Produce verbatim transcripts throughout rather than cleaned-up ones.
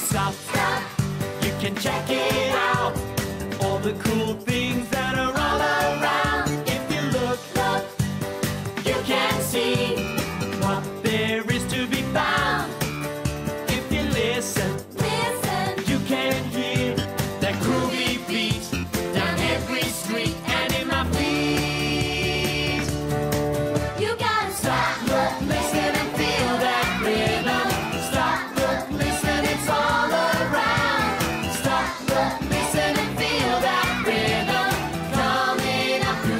stop, stop. You can check it out. All the cool things that are all around. If you look, look, you can see what there is to be found. If you listen, listen, you can hear that groovy beat down every street and in my feet. You gotta stop, look, listen, and feel that rhythm. Stop, look, listen, it's all around. Stop, look, listen, and feel that rhythm coming up through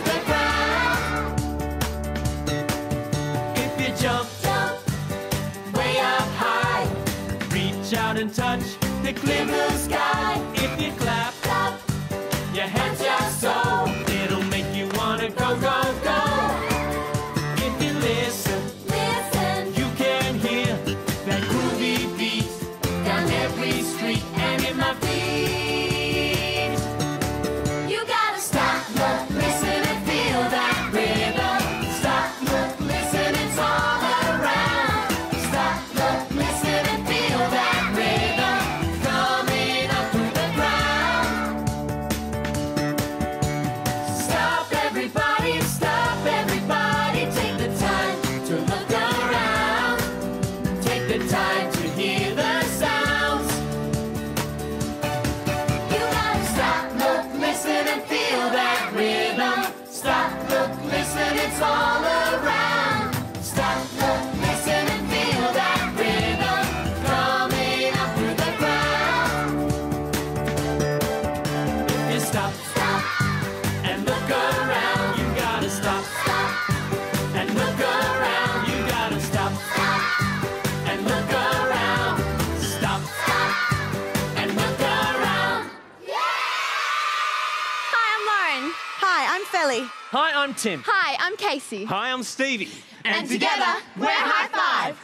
the ground. If you jump, jump, way up high, reach out and touch the clear blue sky. If you clap, clap, your hands just so, it'll make you wanna go, go, go. If you listen, listen, you can hear that groovy beat down every street and in my feet. You gotta stop, look, listen, and feel that rhythm. Stop, look, listen, it's all around. Stop, look, listen, and feel that rhythm coming up through the ground. Stop, everybody, stop, everybody. Take the time to look around. Take the time to hear the sounds. You gotta stop, look, listen, and feel that rhythm. Stop, look, listen, it's all around. Stop, look, listen, and feel that rhythm coming up through the ground. If you stop, stop, and look around, you gotta stop, stop, and look around, you gotta stop, stop, and look around. Stop, stop, and look around. Hi, I'm Lauren. Hi, I'm Fely. Hi, I'm Tim. Hi, I'm Casey. Hi, I'm Stevie. And together, we're Hi-five.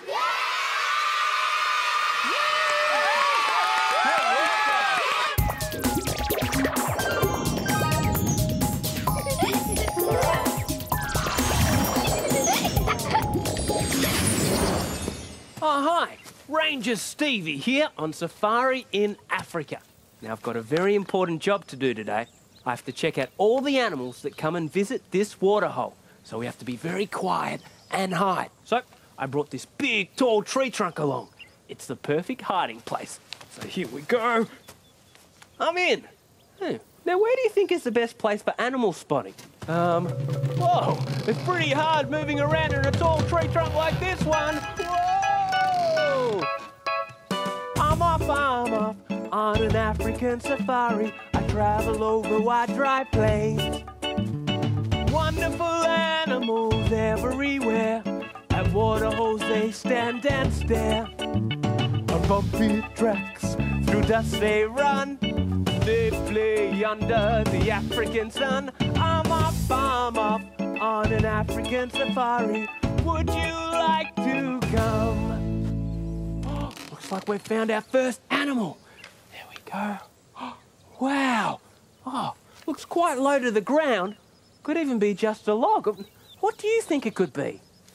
Oh, hi. Ranger Stevie here on safari in Africa. Now, I've got a very important job to do today. I have to check out all the animals that come and visit this waterhole. So we have to be very quiet and hide. So I brought this big, tall tree trunk along. It's the perfect hiding place. So here we go. I'm in. Hmm. Now, where do you think is the best place for animal spotting? Um, whoa, it's pretty hard moving around in a tall tree trunk like this one. Whoa! I'm off, I'm off on an African safari. I travel over wide, dry plains. Wonderful animals everywhere. At waterholes they stand and stare. On bumpy tracks, through dust they run. They play under the African sun. I'm off, I'm off on an African safari. Would you like to come? Oh, looks like we've found our first animal. There we go. Oh, wow. Oh, looks quite low to the ground. Could even be just a log. What do you think it could be?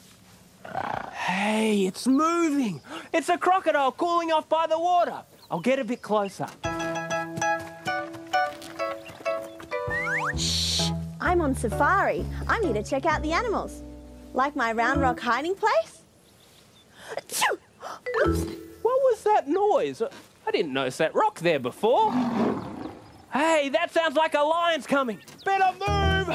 Hey, it's moving. It's a crocodile cooling off by the water. I'll get a bit closer. Shh! I'm on safari. I'm here to check out the animals. Like my round rock hiding place? Achoo! Oops. What was that noise? I didn't notice that rock there before. Hey, that sounds like a lion's coming. Better move!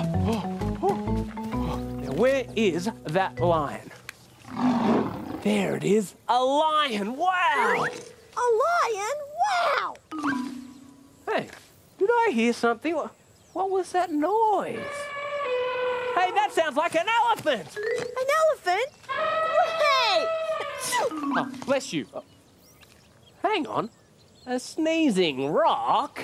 Now, where is that lion? There it is. A lion! Wow! A lion? Wow! Hey, did I hear something? What was that noise? Hey, that sounds like an elephant! An elephant? Hey! Oh, bless you. Oh, hang on. A sneezing rock?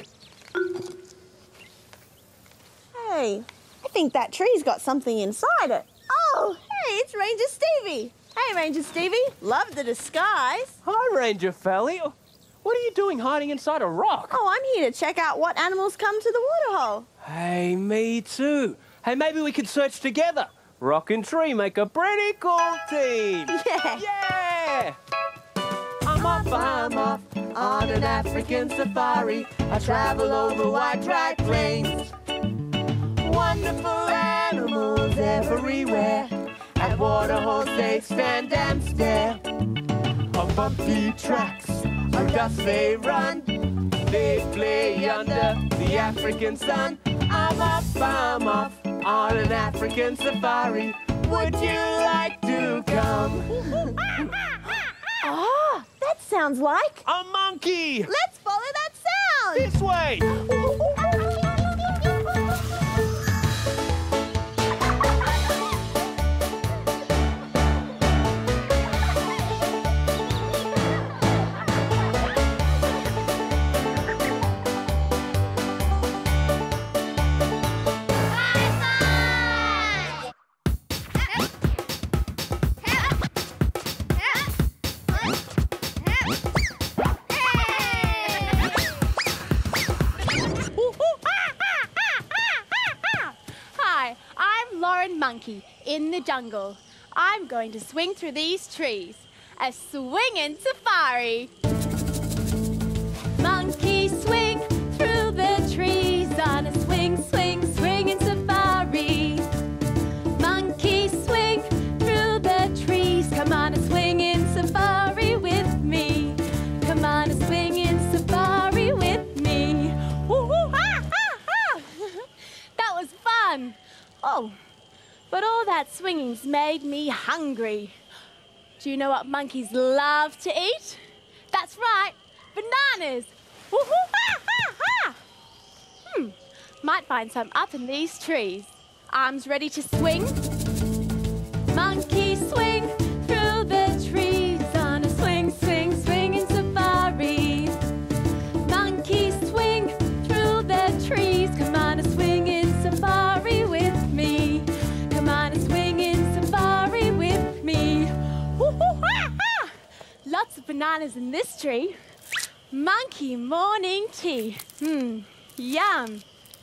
Hey, I think that tree's got something inside it. Oh, hey, it's Ranger Stevie. Hey, Ranger Stevie. Love the disguise. Hi, Ranger Fely. What are you doing hiding inside a rock? Oh, I'm here to check out what animals come to the waterhole. Hey, me too. Hey, maybe we could search together. Rock and tree make a pretty cool team. Yeah. Yeah! I'm off, I'm off On an African safari, I travel over wide, dry plains. Wonderful animals everywhere. At waterholes they stand and stare. On bumpy tracks, on dust they run. They play under the African sun. I'm off, I'm off on an African safari. Would you like to come? Oh, that sounds like... A monkey! Let's follow that sound! This way! Monkey in the jungle. I'm going to swing through these trees. A swinging safari. Monkey swing through the trees on a swing, swing, swinging safari. Monkey swing through the trees. Come on a swinging safari with me. Come on a swinging safari with me. Woo-hoo, ha, ha, ha. That was fun. Oh. But all that swinging's made me hungry. Do you know what monkeys love to eat? That's right, bananas! Woo-hoo, ha, ha, ha! Hmm, might find some up in these trees. Arms ready to swing? Monkey swing through the trees on a swing, swing, swinging safari. Monkey swing through the trees. Come on, a swinging safari with me. Come on a swinging safari with me. Woo-hoo, ha, ha. Lots of bananas in this tree. Monkey morning tea. Hmm, yum.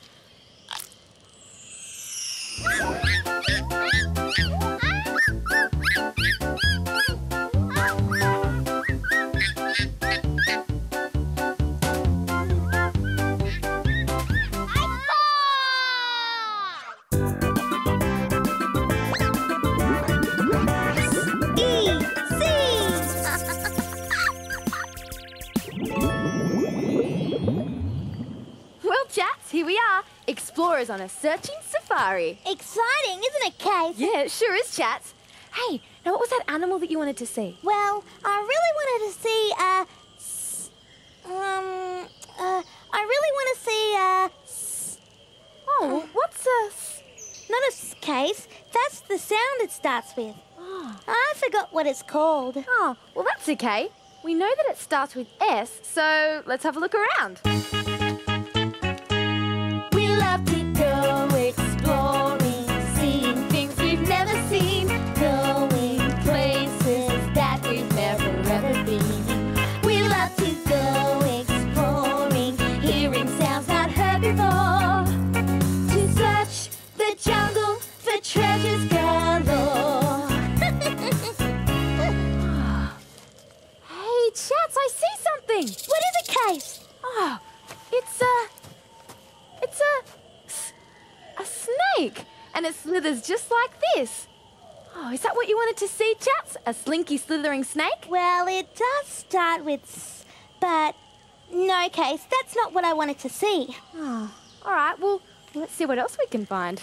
Here we are, explorers on a searching safari. Exciting, isn't it, Kate? Yeah, it sure is, Chats. Hey, now what was that animal that you wanted to see? Well, I really wanted to see, uh, s um, uh, I really want to see, uh, s Oh, uh, what's a... S not a s case. That's the sound it starts with. Oh. I forgot what it's called. Oh, well, that's okay. We know that it starts with S, so let's have a look around. Love to go exploring, seeing things we've never seen, going places that we've never ever been. We love to go exploring, hearing sounds not heard before, to search the jungle for treasures galore. Hey, Chats, I see something. What is it, Case? Oh, it's a... It's a... a snake. And it slithers just like this. Oh, is that what you wanted to see, Chats? A slinky slithering snake? Well, it does start with s, but no, Case, that's not what I wanted to see. Oh, all right, well, let's see what else we can find.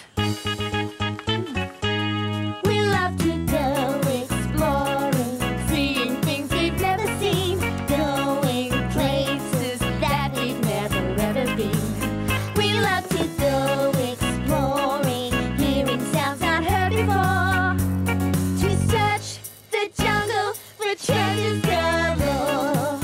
We love to go exploring, seeing things we've never seen, going places that we've never ever been. We love to go exploring, hearing sounds not heard before, to search the jungle for treasures galore.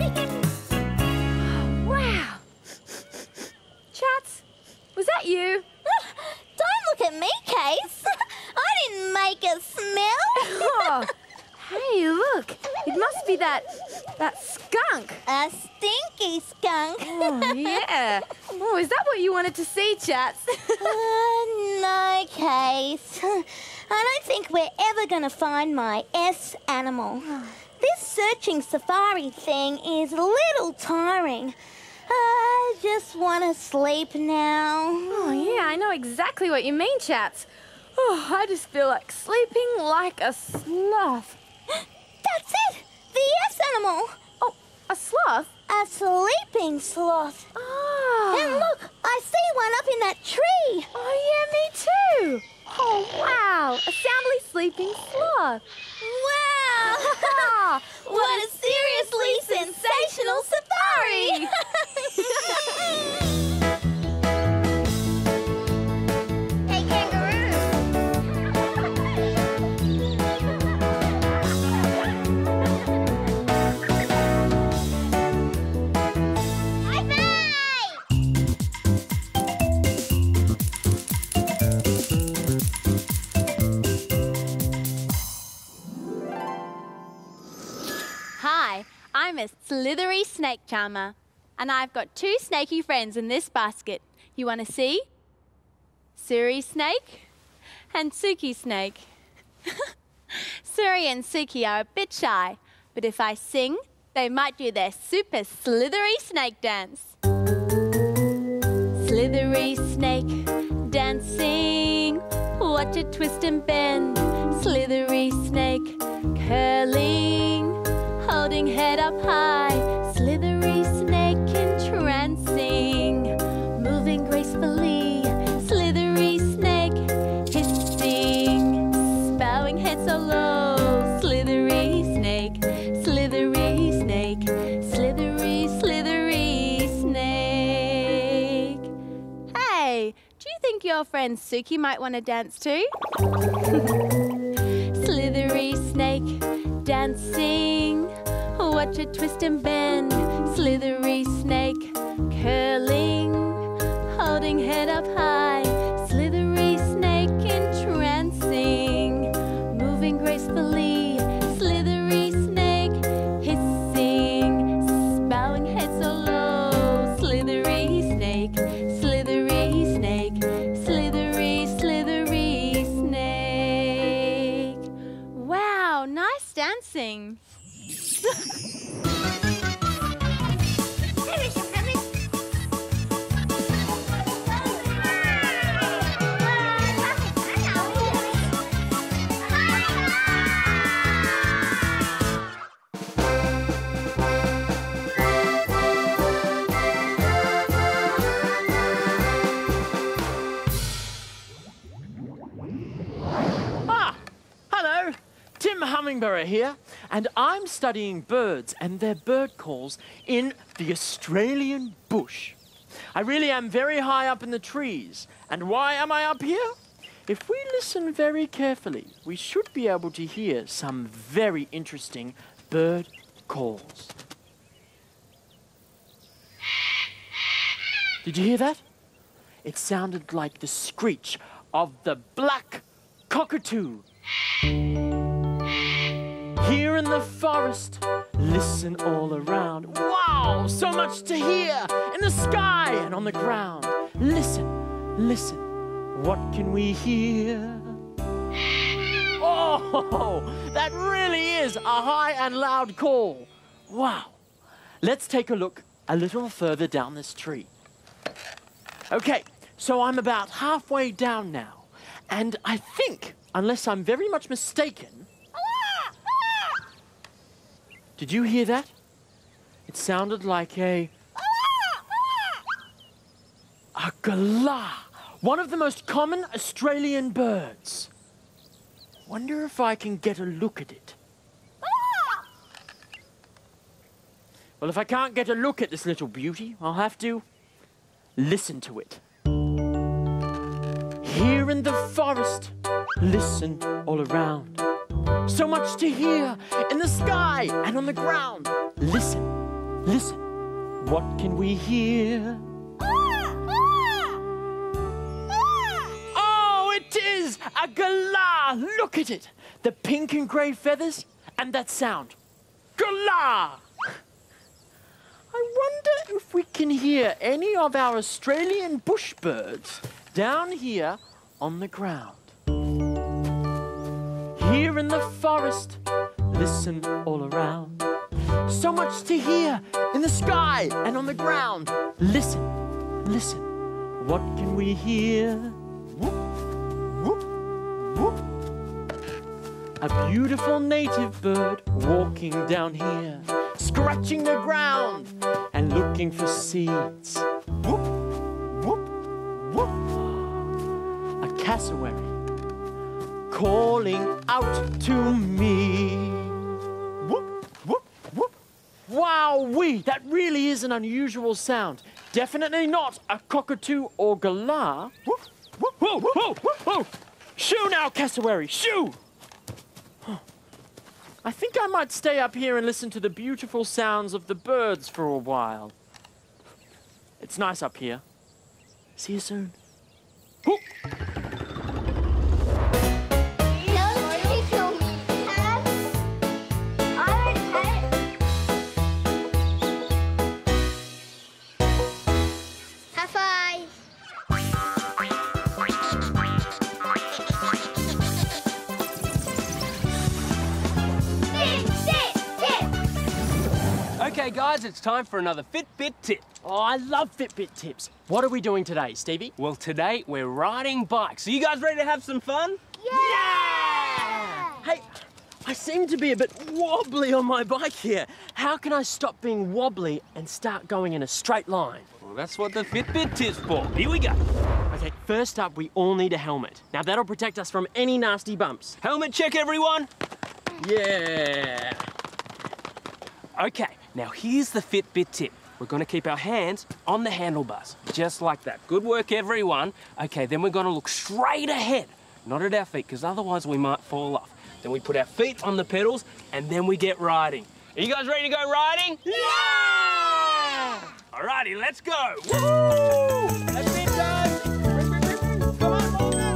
Wow. Chats, was that you? Don't look at me, Case. I didn't make a smell. Oh, hey, look. It must be that, that skunk. A stinky skunk. Oh, yeah. Oh, is that what you wanted to see, Chats? uh, no, Case. I don't think we're ever going to find my S animal. This searching safari thing is a little tiring. I just want to sleep now. Oh, yeah, I know exactly what you mean, Chats. Oh, I just feel like sleeping like a sloth. That's it! The yes animal! Oh, a sloth? A sleeping sloth. Oh. And look, I see one up in that tree. Oh, yeah, me too. Oh, wow, a soundly sleeping sloth. Wow! What a seriously sensational safari! Hey, kangaroo! Hi-five! Hi, I'm a slithery snake charmer, and I've got two snaky friends in this basket. You want to see? Suri Snake and Suki Snake. Suri and Suki are a bit shy, but if I sing, they might do their super slithery snake dance. Slithery snake dancing, watch it twist and bend. Slithery snake curling, holding head up high. Slithery snake entrancing, moving gracefully. Slithery snake hissing, bowing head so low. Slithery snake, slithery snake, slithery, slithery snake. Hey, do you think your friend Suki might want to dance too? Slithery snake dancing, watch it twist and bend. Slithery snake curling, holding head up high. Slithery snake entrancing, moving gracefully. Slithery snake hissing, bowing head so low. Slithery snake, slithery snake, slithery, slithery snake. Wow, nice dancing. Ah, hello. Tim Hummingborough here, and I'm studying birds and their bird calls in the Australian bush. I really am very high up in the trees. And why am I up here? If we listen very carefully, we should be able to hear some very interesting bird calls. Did you hear that? It sounded like the screech of the black cockatoo. Here in the forest, listen all around. Wow, so much to hear in the sky and on the ground. Listen, listen, what can we hear? Oh, that really is a high and loud call. Wow. Let's take a look a little further down this tree. Okay, so I'm about halfway down now, and I think, unless I'm very much mistaken... Did you hear that? It sounded like a... A galah, one of the most common Australian birds. Wonder if I can get a look at it. Well, if I can't get a look at this little beauty, I'll have to listen to it. Here in the forest, listen all around. So much to hear in the sky and on the ground. Listen, listen, what can we hear? Oh, it is a galah! Look at it! The pink and grey feathers and that sound. Galah! I wonder if we can hear any of our Australian bush birds down here on the ground. Here in the forest, listen all around. So much to hear in the sky and on the ground. Listen, listen, what can we hear? Whoop, whoop, whoop. A beautiful native bird walking down here, scratching the ground and looking for seeds. Whoop, whoop, whoop. A cassowary calling out to me. Whoop, whoop, whoop. Wowee, that really is an unusual sound. Definitely not a cockatoo or galah. Whoop, whoop, whoa, whoa, whoa. Shoo now, cassowary, shoo! I think I might stay up here and listen to the beautiful sounds of the birds for a while. It's nice up here. See you soon. Whoop. Hi-five. Okay, guys, it's time for another Fitbit tip. Oh, I love Fitbit tips. What are we doing today, Stevie? Well, today we're riding bikes. Are you guys ready to have some fun? Yeah! Hey, I seem to be a bit wobbly on my bike here. How can I stop being wobbly and start going in a straight line? Well, that's what the Fitbit tip's for. Here we go. Okay, first up, we all need a helmet. Now, that'll protect us from any nasty bumps. Helmet check, everyone. Yeah. Okay, now here's the Fitbit tip. We're going to keep our hands on the handlebars, just like that. Good work, everyone. Okay, then we're going to look straight ahead, not at our feet, because otherwise we might fall off. Then we put our feet on the pedals, and then we get riding. Are you guys ready to go riding? Yeah! Alrighty, let's go. Woo! That's it, guys. Come on, Morgan.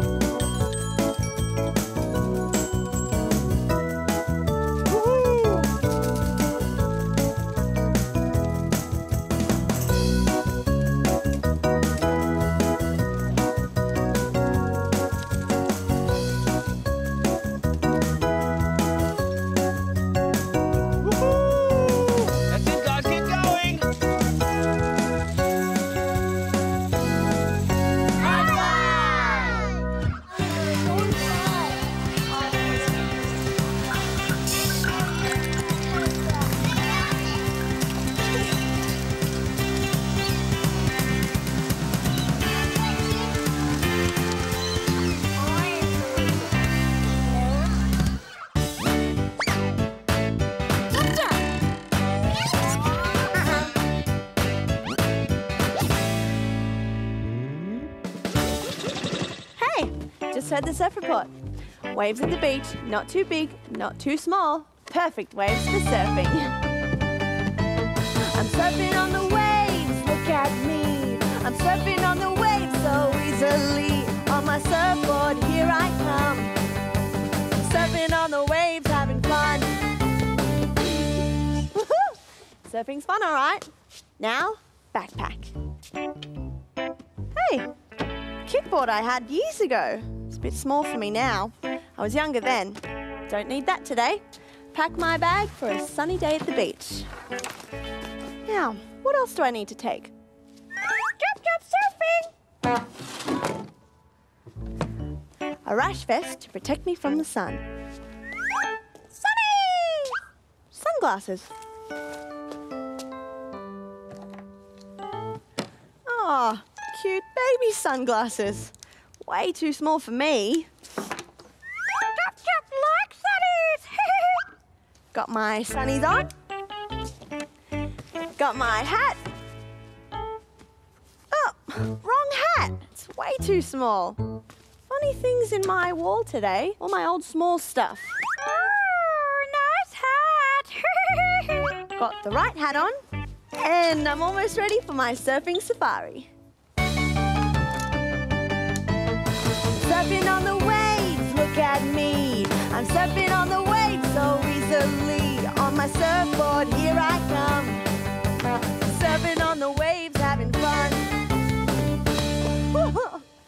That's it, guys. Keep going. Hey, just heard the surf report. Waves at the beach, not too big, not too small. Perfect waves for surfing. I'm surfing on the waves, look at me. I'm surfing on the waves so easily. On my surfboard, here I come. Surfing on the waves, having fun. Woohoo! Surfing's fun, all right. Now, backpack. Hey, kickboard I had years ago. It's a bit small for me now. I was younger then. Don't need that today. Pack my bag for a sunny day at the beach. Now, what else do I need to take? Jump, jump, surfing! A rash vest to protect me from the sun. Sunny! Sunglasses. Oh, cute baby sunglasses. Way too small for me. Jump, jump like sunnies. Got my sunnies on. Got my hat. Oh, wrong hat. It's way too small. Funny things in my wall today. All my old small stuff. Oh, nice hat. Got the right hat on. And I'm almost ready for my surfing safari. Surfing on the waves, look at me. I'm surfing on the waves so easily. On my surfboard, here I come. Surfing on the waves, having fun.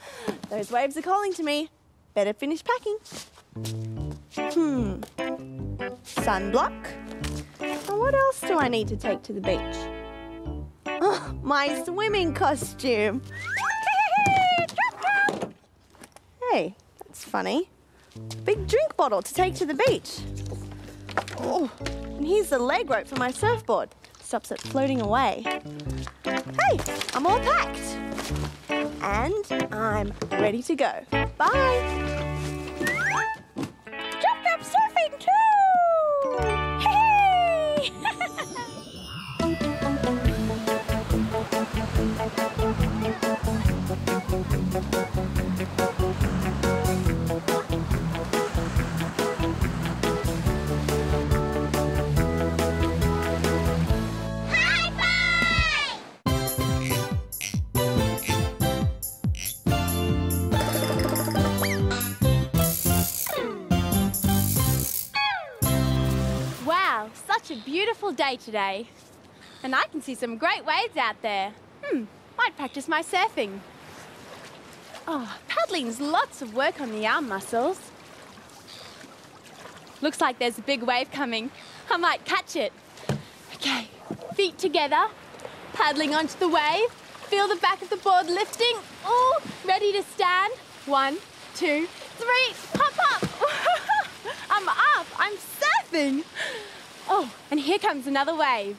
Those waves are calling to me. Better finish packing. Hmm. sunblock. And what else do I need to take to the beach? Oh, my swimming costume. Hey, that's funny. Big drink bottle to take to the beach. Oh, and here's the leg rope for my surfboard. Stops it floating away. Hey, I'm all packed. And I'm ready to go. Bye. Jump, jump, surfing too! Hey! Wow, such a beautiful day today. And I can see some great waves out there. Hmm, might practice my surfing. Oh, paddling's lots of work on the arm muscles. Looks like there's a big wave coming. I might catch it. Okay, feet together, paddling onto the wave. Feel the back of the board lifting. Oh, ready to stand. One, two, three, hop, hop. I'm up, I'm surfing. Oh, and here comes another wave.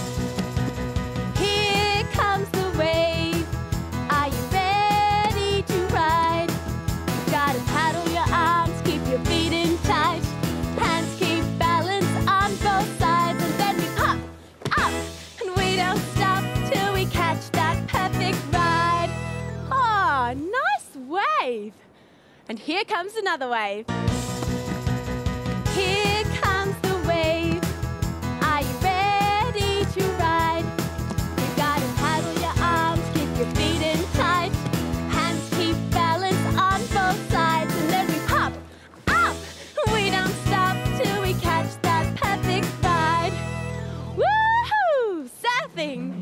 Here comes the wave. Are you ready to ride? Gotta paddle your arms, keep your feet in tight. Hands keep balance on both sides, and then we pop, up, and we don't stop till we catch that perfect ride. Oh, nice wave. And here comes another wave. Here comes the wave. Are you ready to ride? You gotta paddle your arms, keep your feet in tight. Hands keep balance on both sides, and then we pop, up. We don't stop till we catch that perfect ride. Woohoo! Surfing!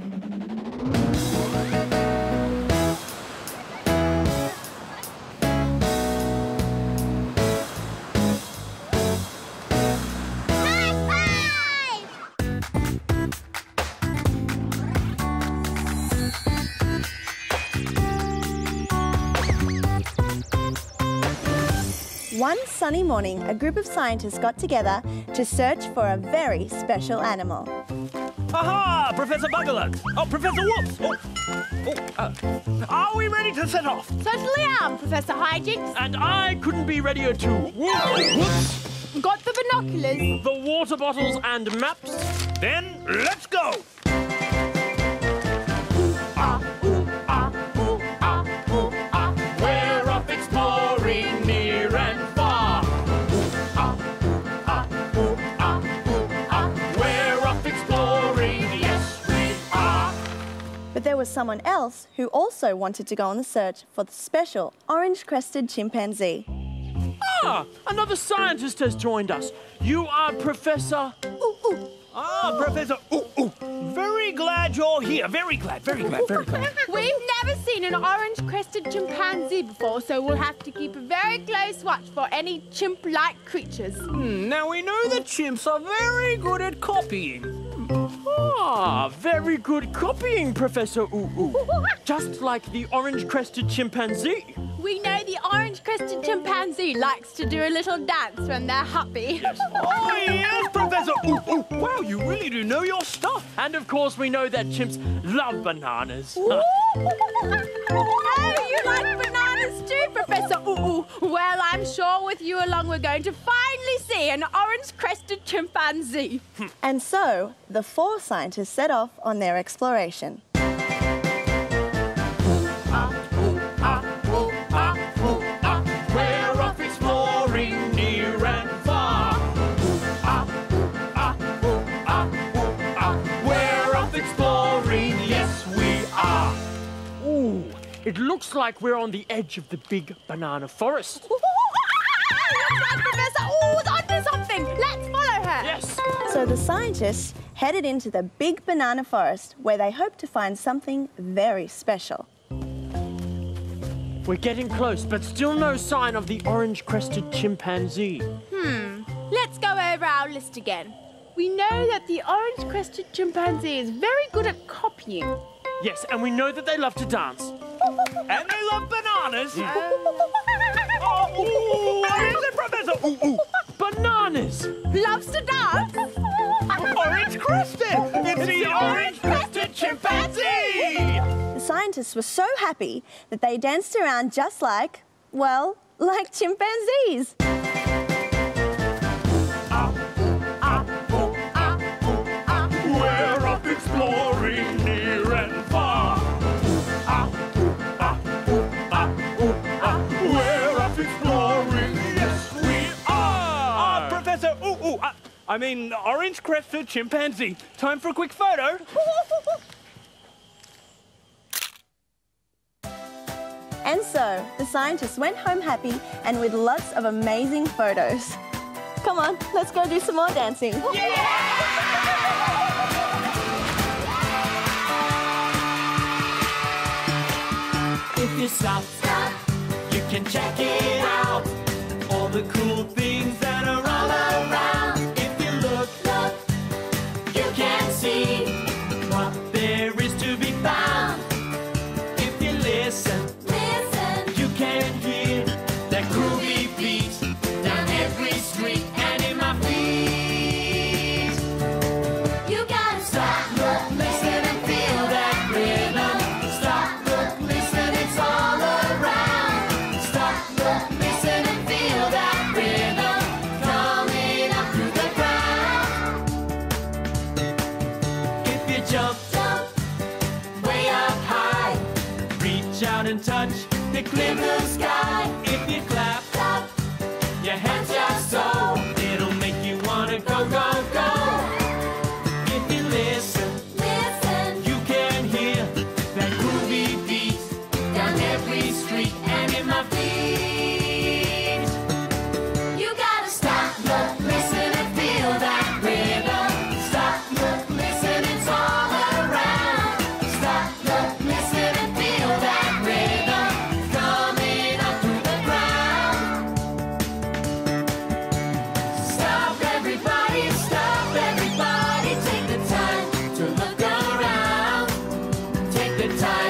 One sunny morning, a group of scientists got together to search for a very special animal. Aha! Professor Bugalug! Oh, Professor Whoops! Oh, oh uh, are we ready to set off? Certainly am, Professor Hijinks. And I couldn't be readier too. Whoops! Got the binoculars. The water bottles and maps. Then let's go! Ah, ooh, ah, ooh, ah, ooh, ah. We're off exploring near and far. Ooh, ah, ooh, ah, ooh, ah, ooh, ah. We're off exploring, yes we are. But there was someone else who also wanted to go on the search for the special orange-crested chimpanzee. Ah, another scientist has joined us. You are Professor... Ooh, ooh. Ah, Professor Ooh, ooh. Very glad you're here. Very glad, very glad, very glad. We've never seen an orange-crested chimpanzee before, so we'll have to keep a very close watch for any chimp-like creatures. Hmm, now we know that chimps are very good at copying. Ah, very good copying, Professor Ooh Ooh. Just like the orange-crested chimpanzee. We know the orange-crested chimpanzee likes to do a little dance when they're happy. Yes. Oh, yes, Professor Ooh Ooh. Wow, you really do know your stuff. And of course, we know that chimps love bananas. Oh, you like bananas too, Professor Ooh Ooh. Well, I'm sure with you along, we're going to finally see an orange-crested chimpanzee. And so, the four scientists set off on their exploration. We're off exploring near and far. Ah, ah, ah, ah. We're off exploring, yes we are. Ooh, it looks like we're on the edge of the big banana forest. Looks like Professor Ooh's onto something. Let's follow her. Yes. So the scientists headed into the big banana forest where they hoped to find something very special. We're getting close, but still no sign of the orange-crested chimpanzee. Hmm. Let's go over our list again. We know that the orange-crested chimpanzee is very good at copying. Yes, and we know that they love to dance. And they love bananas. Oh, ooh, what is it, Professor? Ooh, ooh. Bananas! Loves to dance. Orange crested! It's the orange crested chimpanzee! The scientists were so happy that they danced around just like, well, like chimpanzees. We're off exploring near and far. Ah, ooh, ah, ooh, ah, ooh, ah. We're off exploring, yes we are! Ah, Professor, ooh, ooh, ah, I mean, orange-crested chimpanzee. Time for a quick photo. And so, the scientists went home happy and with lots of amazing photos. Come on, let's go do some more dancing. If you stop, stop, you can check it out. All the cool things that are all around. If you look, look, you can see what there is to be found. If you listen, listen, you can hear that groovy beat down every street and in my feet. You gotta stop, look, listen and feel that rhythm. Stop, look, listen, it's all around. Stop, look, listen and feel that rhythm coming up through the ground. If you jump, jump, way up high, reach out and touch the clear blue sky. If you clap, clap, your hands just so, it'll make you wanna go, go, go. If you listen, listen, you can hear that groovy beat down every street and in my feet. You gotta stop, look, listen and feel that rhythm. Stop, look, listen, it's all around. Stop, look, listen and feel that rhythm coming up through the ground. Stop, everybody, stop, everybody. Take the time to look around. Take the time